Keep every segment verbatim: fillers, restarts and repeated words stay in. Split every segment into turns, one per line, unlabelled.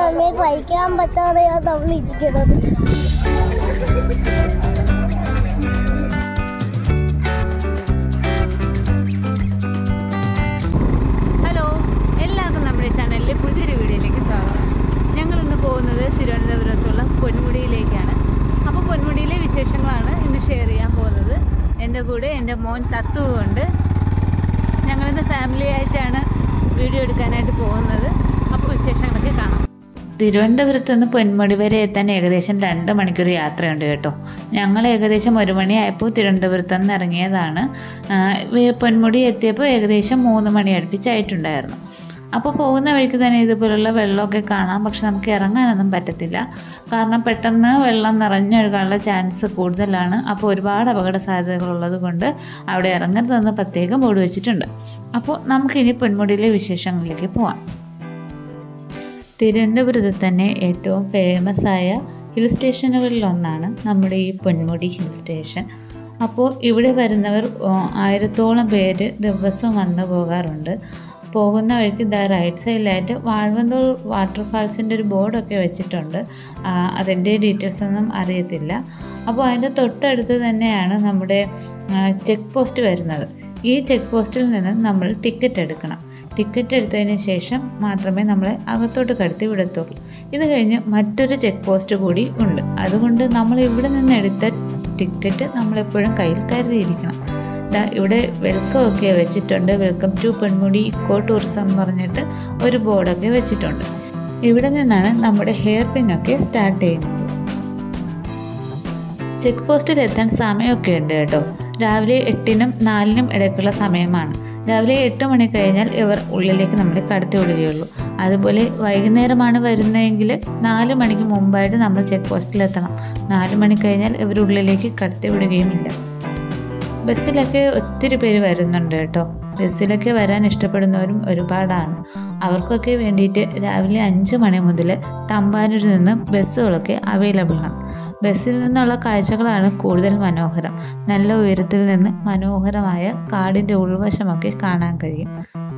നമ്മെ സഹിക്കാൻ പറ്റാതെയാ നമ്മൾ ഇരിക്കുന്നത്.
ഹലോ, എല്ലാവർക്കും നമ്മുടെ ചാനലിലെ പുതിയൊരു വീഡിയോയിലേക്ക് സ്വാഗതം. ഞങ്ങൾ ഇന്ന് പോകുന്നത് തിരുവനന്തപുരത്തുള്ള പൊന്മുടിയിലേക്കാണ്. അപ്പോൾ പൊന്മുടിയിലെ വിശേഷങ്ങളാണ് ഇന്ന് ഷെയർ ചെയ്യാൻ പോകുന്നത്. എൻ്റെ കൂടെ എൻ്റെ മോൻ തത്തുവുണ്ട്. ഞങ്ങളിന്ന് ഫാമിലി ആയിട്ടാണ് വീഡിയോ എടുക്കാനായിട്ട് പോകുന്നത്. അപ്പോൾ വിശേഷങ്ങളൊക്കെ കാണാം. തിരുവനന്തപുരത്ത് നിന്ന് പൊന്മുടി വരെ എത്താൻ ഏകദേശം രണ്ട് മണിക്കൂർ യാത്രയുണ്ട് കേട്ടോ. ഞങ്ങൾ ഏകദേശം ഒരു മണിയായപ്പോൾ തിരുവനന്തപുരത്ത് നിന്ന് ഇറങ്ങിയതാണ്. പൊന്മുടി എത്തിയപ്പോൾ ഏകദേശം മൂന്ന് മണി അടുപ്പിച്ചായിട്ടുണ്ടായിരുന്നു. അപ്പോൾ പോകുന്ന വഴിക്ക് തന്നെ ഇതുപോലുള്ള വെള്ളമൊക്കെ കാണാം. പക്ഷെ നമുക്ക് ഇറങ്ങാനൊന്നും പറ്റത്തില്ല, കാരണം പെട്ടെന്ന് വെള്ളം നിറഞ്ഞൊഴുകാനുള്ള ചാൻസ് കൂടുതലാണ്. അപ്പോൾ ഒരുപാട് അപകട സാധ്യതകളുള്ളത് കൊണ്ട് അവിടെ ഇറങ്ങരുതെന്ന് പ്രത്യേകം ബോർഡ് വെച്ചിട്ടുണ്ട്. അപ്പോൾ നമുക്കിനി പൊന്മുടിയിലെ വിശേഷങ്ങളിലേക്ക് പോവാം. തിരുവനന്തപുരത്ത് തന്നെ ഏറ്റവും ഫേമസ് ആയ ഹിൽ സ്റ്റേഷനുകളിലൊന്നാണ് നമ്മുടെ ഈ പൊന്മുടി ഹിൽ സ്റ്റേഷൻ. അപ്പോൾ ഇവിടെ വരുന്നവർ ആയിരത്തോളം പേര് ദിവസം വന്നു പോകാറുണ്ട്. പോകുന്ന വഴിക്ക് ദ റൈറ്റ് സൈഡിലായിട്ട് വാഴവന്തോൾ വാട്ടർഫാൾസിൻ്റെ ഒരു ബോർഡൊക്കെ വെച്ചിട്ടുണ്ട്. അതിൻ്റെ ഡീറ്റെയിൽസ് ഒന്നും അറിയത്തില്ല. അപ്പോൾ അതിൻ്റെ തൊട്ടടുത്ത് തന്നെയാണ് നമ്മുടെ ചെക്ക് പോസ്റ്റ് വരുന്നത്. ഈ ചെക്ക് പോസ്റ്റിൽ നിന്ന് നമ്മൾ ടിക്കറ്റ് എടുക്കണം. ടിക്കറ്റ് എടുത്തതിന് ശേഷം മാത്രമേ നമ്മളെ അകത്തോട്ട് കടത്തി വിടത്തുള്ളൂ. ഇത് കഴിഞ്ഞ് മറ്റൊരു ചെക്ക് പോസ്റ്റ് കൂടി ഉണ്ട്. അതുകൊണ്ട് നമ്മൾ ഇവിടെ നിന്ന് എടുത്ത ടിക്കറ്റ് നമ്മളെപ്പോഴും കയ്യിൽ കരുതിയിരിക്കണം. ഇവിടെ വെൽക്കം ഒക്കെ വെച്ചിട്ടുണ്ട്. Welcome to Ponmudi eco tourism പറഞ്ഞിട്ട് ഒരു ബോർഡൊക്കെ വെച്ചിട്ടുണ്ട്. ഇവിടെ നിന്നാണ് നമ്മുടെ ഹെയർ പിന്നൊക്കെ സ്റ്റാർട്ട് ചെയ്യുന്നത്. ചെക്ക് പോസ്റ്റിൽ എത്താൻ സമയമൊക്കെ ഉണ്ട് കേട്ടോ. രാവിലെ എട്ടിനും നാലിനും ഇടയ്ക്കുള്ള സമയമാണ്. രാവിലെ എട്ട് മണി കഴിഞ്ഞാൽ ഇവർ ഉള്ളിലേക്ക് നമ്മളെ കടത്തി വിടുകയുള്ളൂ. അതുപോലെ വൈകുന്നേരമാണ് വരുന്നതെങ്കിൽ നാല് മണിക്ക് മുമ്പായിട്ട് നമ്മൾ ചെക്ക് പോസ്റ്റിലെത്തണം. നാല് മണി കഴിഞ്ഞാൽ ഇവർ ഉള്ളിലേക്ക് കടത്തി വിടുകയുമില്ല. ബസ്സിലൊക്കെ ഒത്തിരി പേര് വരുന്നുണ്ട് കേട്ടോ. ബസ്സിലൊക്കെ വരാൻ ഇഷ്ടപ്പെടുന്നവരും ഒരുപാടാണ്. അവർക്കൊക്കെ വേണ്ടിയിട്ട് രാവിലെ അഞ്ച് മണി മുതൽ തമ്പാനൂരിൽ നിന്ന് ബസ്സുകളൊക്കെ അവൈലബിൾ ആണ്. ബസ്സിൽ നിന്നുള്ള കാഴ്ചകളാണ് കൂടുതൽ മനോഹരം. നല്ല ഉയരത്തിൽ നിന്ന് മനോഹരമായ കാടിൻ്റെ ഉൾവശമൊക്കെ കാണാൻ കഴിയും.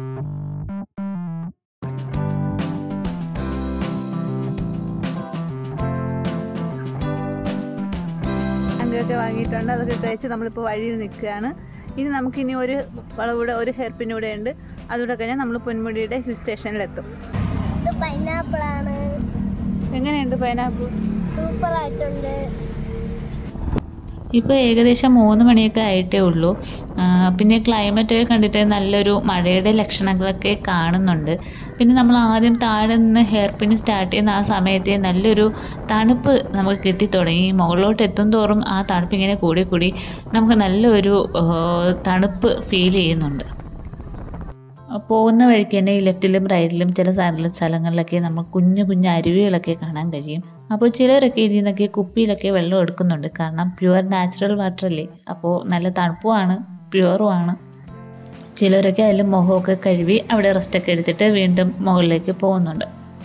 ഒക്കെ വാങ്ങിയിട്ടുണ്ട്. അതൊക്കെ കഴിച്ച് നമ്മളിപ്പോൾ വഴിയിൽ നിൽക്കുകയാണ്. ഇനി നമുക്കിനി ഒരു വളവിടെ ഒരു ഹെയർ പിൻ കൂടെ ഉണ്ട്. അതുകൂടെ കഴിഞ്ഞാൽ നമ്മൾ പൊന്മുടിയുടെ ഹിൽ സ്റ്റേഷനിലെത്തും.
പൈനാപ്പിളാണ്.
എങ്ങനെയുണ്ട് പൈനാപ്പിൾ?
സൂപ്പർ ആയിട്ടുണ്ട്.
ഇപ്പോൾ ഏകദേശം മൂന്ന് മണിയൊക്കെ ആയിട്ടേ ഉള്ളൂ. പിന്നെ ക്ലൈമറ്റൊക്കെ കണ്ടിട്ട് നല്ലൊരു മഴയുടെ ലക്ഷണങ്ങളൊക്കെ കാണുന്നുണ്ട്. പിന്നെ നമ്മൾ ആദ്യം താഴെ നിന്ന് ഹെയർ പിൻ സ്റ്റാർട്ട് ചെയ്യുന്ന ആ സമയത്തെ നല്ലൊരു തണുപ്പ് നമുക്ക് കിട്ടിത്തുടങ്ങി. മുകളിലോട്ട് എത്തും തോറും ആ തണുപ്പ് ഇങ്ങനെ കൂടി കൂടി നമുക്ക് നല്ലൊരു തണുപ്പ് ഫീൽ ചെയ്യുന്നുണ്ട്. പോകുന്ന വഴിക്ക് തന്നെ ഈ ലെഫ്റ്റിലും റൈറ്റിലും ചില സ്ഥലങ്ങളിലൊക്കെ നമ്മൾ കുഞ്ഞു കുഞ്ഞു അരുവികളൊക്കെ കാണാൻ കഴിയും. അപ്പോൾ ചിലരൊക്കെ ഇതിൽ നിന്നൊക്കെ കുപ്പിയിലൊക്കെ വെള്ളം എടുക്കുന്നുണ്ട്. കാരണം പ്യുവർ നാച്ചുറൽ വാട്ടർ അല്ലേ, അപ്പോൾ നല്ല തണുപ്പുമാണ്, പ്യുവറുമാണ്. ചിലരൊക്കെ അതിൽ മുഖമൊക്കെ കഴുകി അവിടെ റെസ്റ്റൊക്കെ എടുത്തിട്ട് വീണ്ടും മുകളിലേക്ക് പോകുന്നുണ്ട്.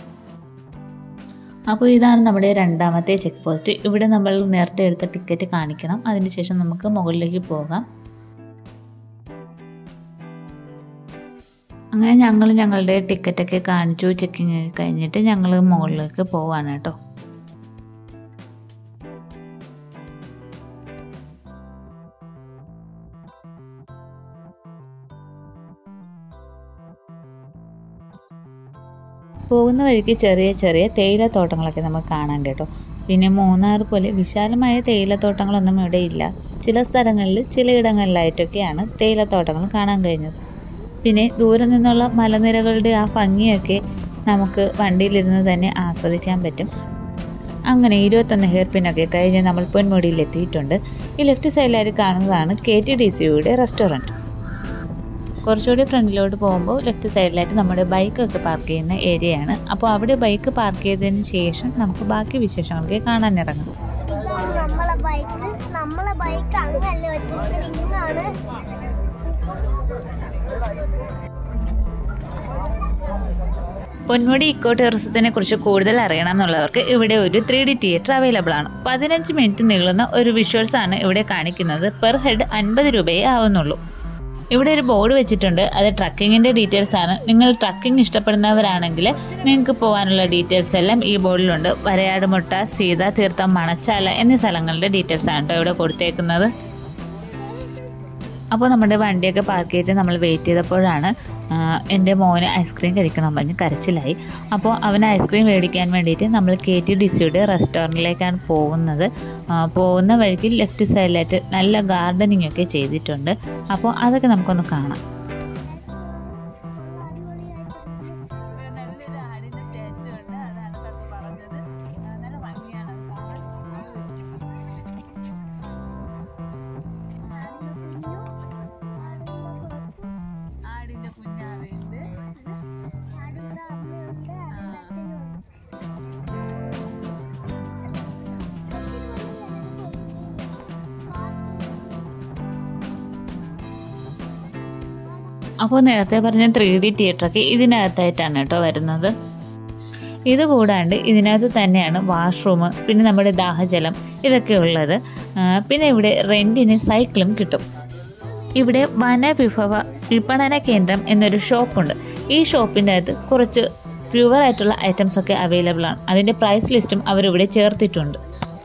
അപ്പോൾ ഇതാണ് നമ്മുടെ രണ്ടാമത്തെ ചെക്ക് പോസ്റ്റ്. ഇവിടെ നമ്മൾ നേരത്തെ എടുത്ത ടിക്കറ്റ് കാണിക്കണം. അതിനുശേഷം നമുക്ക് മുകളിലേക്ക് പോകാം. അങ്ങനെ ഞങ്ങൾ ഞങ്ങളുടെ ടിക്കറ്റൊക്കെ കാണിച്ചു. ചെക്കിങ് കഴിഞ്ഞിട്ട് ഞങ്ങൾ മുകളിലേക്ക് പോവാണ് കേട്ടോ. പോകുന്ന വഴിക്ക് ചെറിയ ചെറിയ തേയിലത്തോട്ടങ്ങളൊക്കെ നമുക്ക് കാണാൻ കേട്ടോ. പിന്നെ മൂന്നാർ പോലെ വിശാലമായ തേയിലത്തോട്ടങ്ങളൊന്നും ഇവിടെ ഇല്ല. ചില സ്ഥലങ്ങളിൽ ചിലയിടങ്ങളിലായിട്ടൊക്കെയാണ് തേയിലത്തോട്ടങ്ങൾ കാണാൻ കഴിഞ്ഞത്. പിന്നെ ദൂരെ നിന്നുള്ള മലനിരകളുടെ ആ ഭംഗിയൊക്കെ നമുക്ക് വണ്ടിയിലിരുന്ന് തന്നെ ആസ്വദിക്കാൻ പറ്റും. അങ്ങനെ ഇരുപത്തൊന്ന് ഹെയർ പിന്നൊക്കെ കഴിഞ്ഞ് നമ്മൾ പൊന്മുടിയിൽ എത്തിയിട്ടുണ്ട്. ഈ ലെഫ്റ്റ് സൈഡിലായിട്ട് കാണുന്നതാണ് കെ ടി ഡി സിയുടെ റെസ്റ്റോറൻറ്റ്. കുറച്ചുകൂടി ഫ്രണ്ടിലോട്ട് പോകുമ്പോൾ ലെഫ്റ്റ് സൈഡിലായിട്ട് നമ്മുടെ ബൈക്കൊക്കെ പാർക്ക് ചെയ്യുന്ന ഏരിയയാണ്. അപ്പോൾ അവിടെ ബൈക്ക് പാർക്ക് ചെയ്തതിന് ശേഷം നമുക്ക് ബാക്കി വിശേഷങ്ങളൊക്കെ കാണാൻ ഇറങ്ങാം.
നമ്മളെ ബൈക്ക് നമ്മളെ ബൈക്ക് അങ്ങല്ല വെച്ചിട്ടാണ്.
പൊന്മുടി ഇക്കോ ടൂറിസത്തിനെ കുറിച്ച് കൂടുതൽ അറിയണം എന്നുള്ളവർക്ക് ഇവിടെ ഒരു ത്രീ ഡി തിയേറ്റർ അവൈലബിൾ ആണ്. പതിനഞ്ച് മിനിറ്റ് നീളുന്ന ഒരു വിഷ്വൽസ് ആണ് ഇവിടെ കാണിക്കുന്നത്. പെർ ഹെഡ് അൻപത് രൂപയേ ആവുന്നുള്ളൂ. ഇവിടെ ഒരു ബോർഡ് വെച്ചിട്ടുണ്ട്. അത് ട്രക്കിങ്ങിൻ്റെ ഡീറ്റെയിൽസ് ആണ്. നിങ്ങൾ ട്രക്കിംഗ് ഇഷ്ടപ്പെടുന്നവരാണെങ്കിൽ നിങ്ങൾക്ക് പോകാനുള്ള ഡീറ്റെയിൽസ് എല്ലാം ഈ ബോർഡിലുണ്ട്. വരയാടുമുട്ട, സീത തീർത്ഥം, മണച്ചാല എന്നീ സ്ഥലങ്ങളുടെ ഡീറ്റെയിൽസ് ആണ് കേട്ടോ ഇവിടെ കൊടുത്തേക്കുന്നത്. അപ്പോൾ നമ്മുടെ വണ്ടിയൊക്കെ പാർക്ക് ചെയ്തിട്ട് നമ്മൾ വെയിറ്റ് ചെയ്തപ്പോഴാണ് എൻ്റെ മോന് ഐസ്ക്രീം കഴിക്കണം പറഞ്ഞ് കരച്ചിലായി. അപ്പോൾ അവന് ഐസ്ക്രീം മേടിക്കാൻ വേണ്ടിയിട്ട് നമ്മൾ കെ ടി ഡി സിയുടെ റെസ്റ്റോറൻറ്റിലേക്കാണ് പോകുന്നത്. പോകുന്ന വഴിക്ക് ലെഫ്റ്റ് സൈഡിലായിട്ട് നല്ല ഗാർഡനിങ് ഒക്കെ ചെയ്തിട്ടുണ്ട്. അപ്പോൾ അതൊക്കെ നമുക്കൊന്ന് കാണാം. അപ്പോൾ നേരത്തെ പറഞ്ഞ ത്രീ ഡി തിയേറ്ററൊക്കെ ഇതിനകത്തായിട്ടാണ് കേട്ടോ വരുന്നത്. ഇത് കൂടാണ്ട് ഇതിനകത്ത് തന്നെയാണ് വാഷ്റൂം, പിന്നെ നമ്മുടെ ദാഹജലം ഇതൊക്കെ ഉള്ളത്. പിന്നെ ഇവിടെ റെൻറ്റിന് സൈക്കിളും കിട്ടും. ഇവിടെ വനവിഭവ വിപണന കേന്ദ്രം എന്നൊരു ഷോപ്പുണ്ട്. ഈ ഷോപ്പിൻ്റെ അകത്ത് കുറച്ച് പ്യുവർ ആയിട്ടുള്ള ഐറ്റംസ് ഒക്കെ അവൈലബിൾ ആണ്. അതിൻ്റെ പ്രൈസ് ലിസ്റ്റും അവരിവിടെ ചേർത്തിട്ടുണ്ട്.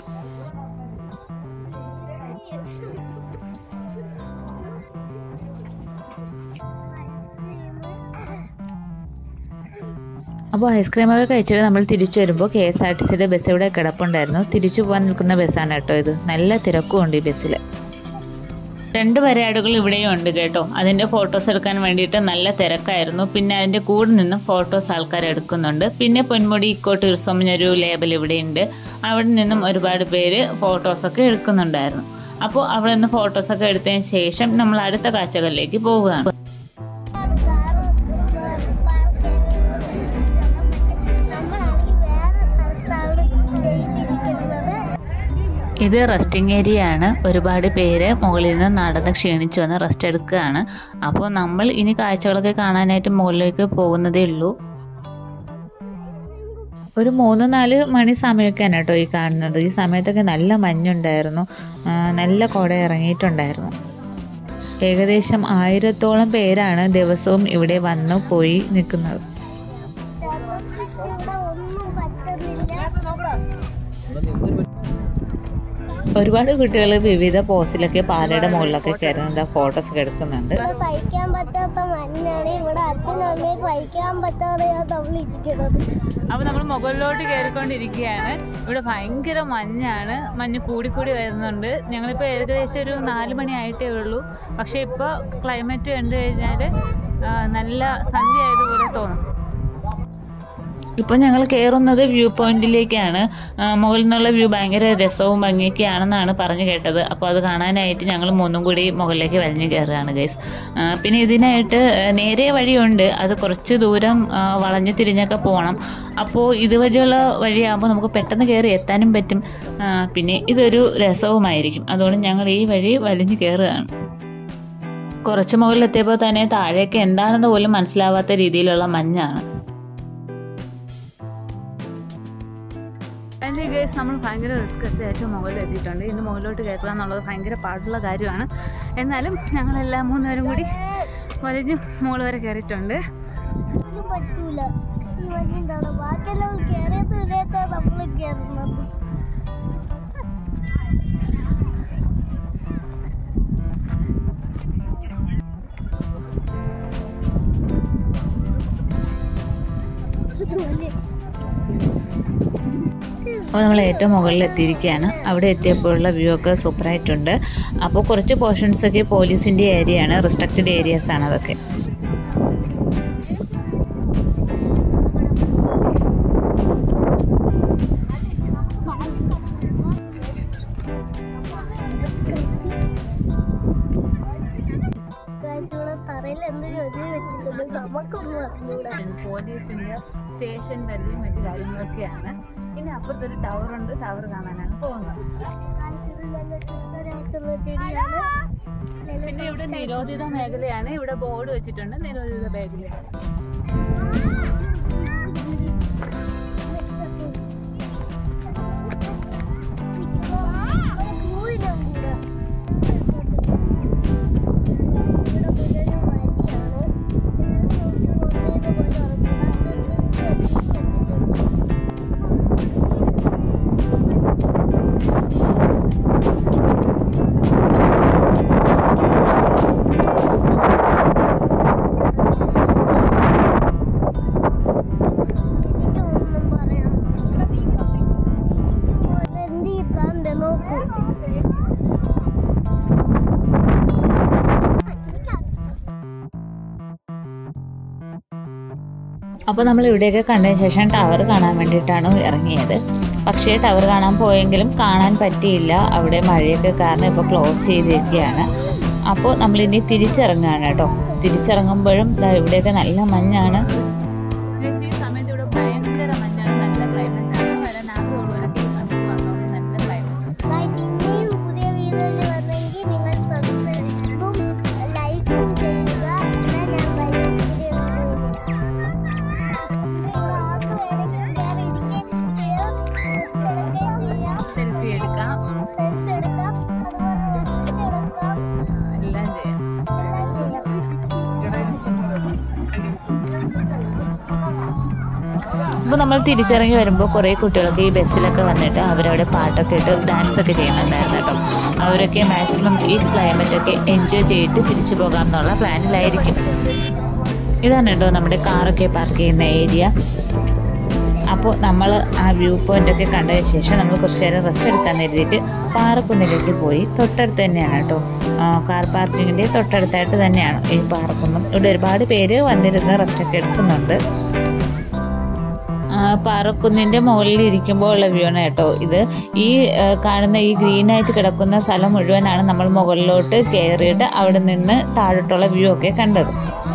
അപ്പോൾ ഐസ്ക്രീമൊക്കെ കഴിച്ചിട്ട് നമ്മൾ തിരിച്ചു വരുമ്പോൾ കെ എസ് ആർ ടി സിയുടെ ബസ് ഇവിടെ കിടപ്പുണ്ടായിരുന്നു. തിരിച്ചു പോകാൻ നിൽക്കുന്ന ബസ്സാണ് കേട്ടോ ഇത്. നല്ല തിരക്കും ഉണ്ട് ഈ ബസ്സിൽ. രണ്ട് വരയാടുകൾ ഇവിടെയും ഉണ്ട് കേട്ടോ. അതിൻ്റെ ഫോട്ടോസ് എടുക്കാൻ വേണ്ടിയിട്ട് നല്ല തിരക്കായിരുന്നു. പിന്നെ അതിൻ്റെ കൂടെ നിന്ന് ഫോട്ടോസ് ആൾക്കാർ എടുക്കുന്നുണ്ട്. പിന്നെ പൊന്മുടി ഇക്കോ ടൂറിസം എന്നൊരു ലേബൽ ഇവിടെയുണ്ട്. അവിടെ നിന്നും ഒരുപാട് പേര് ഫോട്ടോസൊക്കെ എടുക്കുന്നുണ്ടായിരുന്നു. അപ്പോൾ അവിടെ നിന്ന് ഫോട്ടോസൊക്കെ എടുത്തതിന് ശേഷം നമ്മൾ അടുത്ത കാഴ്ചകളിലേക്ക് പോവുകയാണ്. ഇത് റെസ്റ്റിംഗ് ഏരിയ ആണ്. ഒരുപാട് പേര് മുകളിൽ നിന്ന് നടന്ന് ക്ഷീണിച്ചു വന്ന് റെസ്റ്റ് എടുക്കുകയാണ്. അപ്പോൾ നമ്മൾ ഇനി കാഴ്ചകളൊക്കെ കാണാനായിട്ട് മുകളിലേക്ക് പോകുന്നതേ ഉള്ളൂ. ഒരു മൂന്ന് നാല് മണി സമയമൊക്കെയാണ് കേട്ടോ ഈ കാണുന്നത്. ഈ സമയത്തൊക്കെ നല്ല മഞ്ഞുണ്ടായിരുന്നു, നല്ല കുട ഇറങ്ങിയിട്ടുണ്ടായിരുന്നു. ഏകദേശം ആയിരത്തോളം പേരാണ് ദിവസവും ഇവിടെ വന്നു പോയി നിൽക്കുന്നത്. ഒരുപാട് കുട്ടികൾ വിവിധ പോസിലൊക്കെ പാലയുടെ മുകളിലൊക്കെ കയറുന്നത് ഫോട്ടോസ് ഒക്കെ എടുക്കുന്നുണ്ട്.
സഹിക്കാൻ പറ്റാത്ത മഞ്ഞാണ് ഇവിടെ. അച്ഛനും അമ്മയും സഹിക്കാൻ പറ്റാതെയാ തമ്മിലിരിക്കുന്നത്.
അപ്പൊ നമ്മൾ മുകളിലോട്ട് കയറിക്കൊണ്ടിരിക്കുകയാണ്. ഇവിടെ ഭയങ്കര മഞ്ഞാണ്. മഞ്ഞ് കൂടിക്കൂടി വരുന്നുണ്ട്. ഞങ്ങളിപ്പോ ഏകദേശം ഒരു നാല് മണി ആയിട്ടേ ഉള്ളൂ. പക്ഷെ ഇപ്പൊ ക്ലൈമറ്റ് കണ്ടു കഴിഞ്ഞാല് നല്ല സന്ധ്യ ആയതുപോലെ തോന്നും. ഇപ്പോൾ ഞങ്ങൾ കയറുന്നത് വ്യൂ പോയിന്റിലേക്കാണ്. മുകളിൽ നിന്നുള്ള വ്യൂ ഭയങ്കര രസവും ഭംഗിയൊക്കെ ആണെന്നാണ് പറഞ്ഞു കേട്ടത്. അപ്പോൾ അത് കാണാനായിട്ട് ഞങ്ങൾ മൂന്നും കൂടി മുകളിലേക്ക് വലിഞ്ഞു കയറുകയാണ് ഗൈസ്. പിന്നെ ഇതിനായിട്ട് നേരെ വഴിയുണ്ട്. അത് കുറച്ച് ദൂരം വളഞ്ഞു തിരിഞ്ഞൊക്കെ പോകണം. അപ്പോൾ ഇതുവഴിയുള്ള വഴിയാകുമ്പോൾ നമുക്ക് പെട്ടെന്ന് കയറി എത്താനും പറ്റും. പിന്നെ ഇതൊരു രസവുമായിരിക്കും. അതുകൊണ്ട് ഞങ്ങൾ ഈ വഴി വലിഞ്ഞു കയറുകയാണ്. കുറച്ച് മുകളിലെത്തിയപ്പോൾ തന്നെ താഴേക്ക് എന്താണെന്ന് പോലും മനസ്സിലാവാത്ത രീതിയിലുള്ള മഞ്ഞാണ്. അതിൻ്റെ കേസ് നമ്മൾ ഭയങ്കര റിസ്ക് ഒക്കെ ഏറ്റവും മുകളിൽ എത്തിയിട്ടുണ്ട്. ഇന്ന് മുകളിലോട്ട് കയറ്റുക എന്നുള്ളത് ഭയങ്കര പാടുള്ള കാര്യമാണ്. എന്നാലും ഞങ്ങളെല്ലാം മൂന്നുപേരും കൂടി വലിഞ്ഞ് മുകളിൽ വരെ കയറിയിട്ടുണ്ട്.
പറ്റൂല ബാക്കിയെല്ലാം കയറിയത് ഇതേത്താ നമ്മൾ കയറുന്നത്.
അപ്പോൾ നമ്മൾ ഏറ്റവും മുകളിൽ എത്തിയിരിക്കുകയാണ്. അവിടെ എത്തിയപ്പോഴുള്ള വ്യൂ ഒക്കെ സൂപ്പറായിട്ടുണ്ട്. അപ്പോൾ കുറച്ച് പോർഷൻസൊക്കെ പോലീസിൻ്റെ ഏരിയയാണ്, റെസ്ട്രിക്റ്റഡ് ഏരിയാസാണ് അതൊക്കെ. പോലീസിൻ്റെ സ്റ്റേഷൻ പരിധിയും മറ്റു കാര്യങ്ങളൊക്കെയാണ്. പിന്നെ അപ്പുറത്തൊരു ടവറുണ്ട്. ടവർ കാണാനാണ് പോകുന്നത്. പിന്നെ ഇവിടെ നിരോധിത മേഖലയാണ്. ഇവിടെ ബോർഡ് വെച്ചിട്ടുണ്ട്, നിരോധിത മേഖല. അപ്പോൾ നമ്മൾ ഇവിടെയൊക്കെ കണ്ടതിന് ശേഷം ടവർ കാണാൻ വേണ്ടിയിട്ടാണ് ഇറങ്ങിയത്. പക്ഷേ ടവർ കാണാൻ പോയെങ്കിലും കാണാൻ പറ്റിയില്ല, അവിടെ മഴയൊക്കെ കാരണം ഇപ്പോൾ ക്ലോസ് ചെയ്തിരിക്കുകയാണ്. അപ്പോൾ നമ്മളിനി തിരിച്ചിറങ്ങുകയാണ് കേട്ടോ. തിരിച്ചിറങ്ങുമ്പോഴും ഇവിടെയൊക്കെ നല്ല മഞ്ഞാണ്. അപ്പോൾ നമ്മൾ തിരിച്ചിറങ്ങി വരുമ്പോൾ കുറേ കുട്ടികളൊക്കെ ഈ ബസ്സിലൊക്കെ വന്നിട്ട് അവരവിടെ പാട്ടൊക്കെ ഇട്ട് ഡാൻസൊക്കെ ചെയ്യുന്നുണ്ടായിരുന്നു കേട്ടോ. അവരൊക്കെ മാക്സിമം ഈ ക്ലൈമറ്റൊക്കെ എൻജോയ് ചെയ്തിട്ട് തിരിച്ചു പോകാം എന്നുള്ള പ്ലാനിലായിരിക്കും. ഇതാണ് കേട്ടോ നമ്മുടെ കാറൊക്കെ പാർക്ക് ചെയ്യുന്ന ഏരിയ. അപ്പോൾ നമ്മൾ ആ വ്യൂ പോയിൻ്റൊക്കെ കണ്ടതിന് ശേഷം നമ്മൾ കുറച്ച് നേരം റെസ്റ്റ് എടുക്കാൻ കരുതിയിട്ട് പാറക്കുന്നിലേക്ക് പോയി. തൊട്ടടുത്ത് തന്നെയാണ് കേട്ടോ, കാർ പാർക്കിങ്ങിൻ്റെ തൊട്ടടുത്തായിട്ട് തന്നെയാണ് ഈ പാറക്കുന്നും. ഇവിടെ ഒരുപാട് പേര് വന്നിരുന്ന് റെസ്റ്റൊക്കെ എടുക്കുന്നുണ്ട്. പാറക്കുന്നിൻ്റെ മുകളിൽ ഇരിക്കുമ്പോൾ ഉള്ള വ്യൂ ആണ് കേട്ടോ ഇത്. ഈ കാണുന്ന ഈ ഗ്രീനായിട്ട് കിടക്കുന്ന സ്ഥലം മുഴുവനാണ് നമ്മൾ മുകളിലോട്ട് കയറിയിട്ട് അവിടെ നിന്ന് താഴോട്ടുള്ള വ്യൂ ഒക്കെ കണ്ടത്.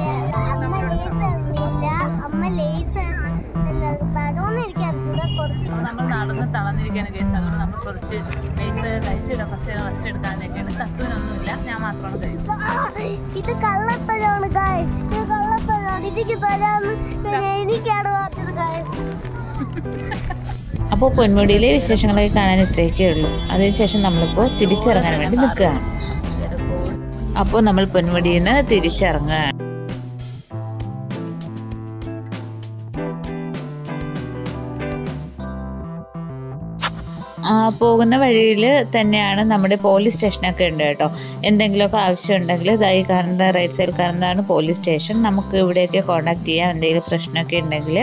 നമ്മൾ നടന്ന് തളർന്നിരിക്കുകയാണ് കേസ്. അതുകൊണ്ട് നമ്മൾ കുറച്ച് ലേസ് കഴിച്ചിടാം, കുറച്ച് നേരം റെസ്റ്റ് എടുക്കാനൊക്കെയാണ്. തത്തുവിനൊന്നുമില്ല, ഞാൻ മാത്രമാണ് കഴിച്ചത്.
ഇത് കള്ളപ്പഴമാണ് ഗായ്സ്, ഇത് കള്ളപ്പഴമാണ്. ഇതിക്ക് തരാന്ന് എനിക്കാണ് പറഞ്ഞത് ഗായ്സ്.
അപ്പോൾ പൊന്മുടിയിലെ വിശേഷങ്ങളൊക്കെ കാണാൻ ഇത്രയൊക്കെ ഉള്ളൂ. അതിനുശേഷം നമ്മളിപ്പോൾ തിരിച്ചിറങ്ങാൻ വേണ്ടി നിൽക്കുകയാണ്. അപ്പോൾ നമ്മൾ പൊന്മുടിയിൽ നിന്ന് തിരിച്ചിറങ്ങുകയാണ്. പോകുന്ന വഴിയിൽ തന്നെയാണ് നമ്മുടെ പോലീസ് സ്റ്റേഷനൊക്കെ ഉണ്ട് കേട്ടോ. എന്തെങ്കിലുമൊക്കെ ആവശ്യമുണ്ടെങ്കിൽ ഇതായി കാണുന്ന റൈറ്റ് സൈഡിൽ കാണുന്നതാണ് പോലീസ് സ്റ്റേഷൻ. നമുക്ക് ഇവിടെയൊക്കെ കോൺടാക്ട് ചെയ്യാം എന്തെങ്കിലും പ്രശ്നമൊക്കെ ഉണ്ടെങ്കിൽ.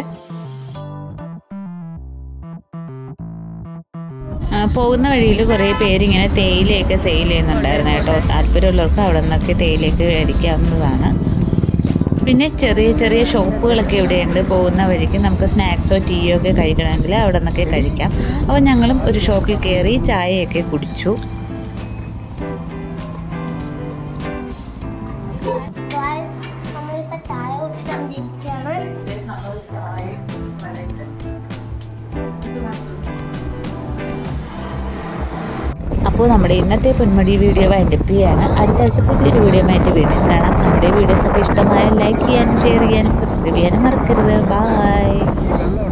പോകുന്ന വഴിയിൽ കുറേ പേരിങ്ങനെ തേയിലയൊക്കെ സെയിൽ ചെയ്യുന്നുണ്ടായിരുന്നു കേട്ടോ. താല്പര്യമുള്ളവർക്ക് അവിടെ നിന്നൊക്കെ തേയിലയൊക്കെ മേടിക്കാവുന്നതാണ്. പിന്നെ ചെറിയ ചെറിയ ഷോപ്പുകളൊക്കെ ഇവിടെയുണ്ട്. പോകുന്ന വഴിക്ക് നമുക്ക് സ്നാക്സോ ടീയോ ഒക്കെ കഴിക്കണമെങ്കിൽ അവിടെ നിന്നൊക്കെ കഴിക്കാം. അപ്പോൾ ഞങ്ങളും ഒരു ഷോപ്പിൽ കയറി ചായയൊക്കെ കുടിച്ചു. അപ്പോൾ നമ്മുടെ ഇന്നത്തെ പൊന്മുടി വീഡിയോ വൈൻഡപ്പ് ചെയ്യാണ്. അടുത്ത ആഴ്ച പുതിയൊരു വീഡിയോ ആയിട്ട് വീണ്ടും കാണാം. നമ്മുടെ വീഡിയോസൊക്കെ ഇഷ്ടമായാൽ ലൈക്ക് ചെയ്യാനും ഷെയർ ചെയ്യാനും സബ്സ്ക്രൈബ് ചെയ്യാനും മറക്കരുത്. ബൈ.